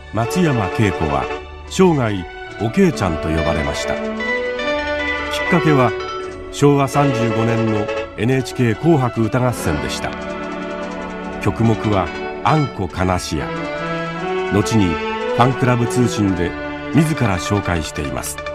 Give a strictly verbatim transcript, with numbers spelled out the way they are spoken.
松山恵子は生涯おけいちゃんと呼ばれました。きっかけはしょうわさんじゅうごねんの エヌエイチケー 紅白歌合戦でした。曲目はあんこかなしや。後にファンクラブ通信で自ら紹介しています。